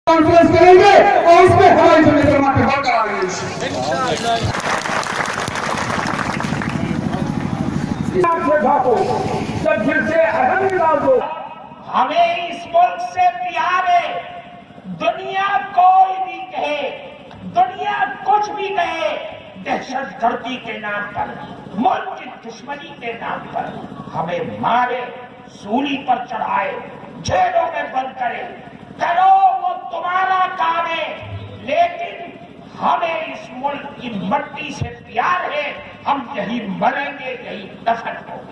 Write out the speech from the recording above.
Conference करेंगे और उसमें हमारी जमीन के बल कराएंगे। जब फिर से अहम निकाल दो। हमें इस मुल्क से प्यार है। दुनिया कोई भी कहे, दुनिया कुछ भी कहे, दहशतगर्दी के नाम पर, मुल्क की दुश्मनी के नाम पर हमें मारे, सूली पर चढ़ाए, जेलों में बंद करे, करो वो तुम्हारा काम है, लेकिन हमें इस मुल्क की मट्टी से प्यार है। हम यही मरेंगे, यही दफन होंगे।